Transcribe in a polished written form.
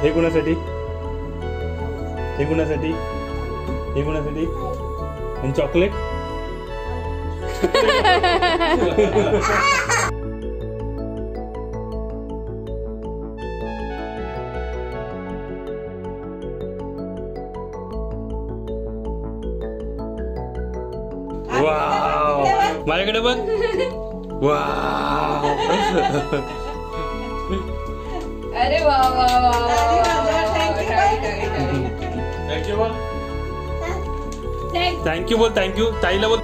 हे कुणासाठी? हे कुणासाठी? हे कुणासाठी? आणि चॉकलेट? वाव, माझ्याकडे बघ. वाव. अरे वा वा वा. थँक्यू बोल. थँक्यू बोल. थँक्यू ताईला बोल.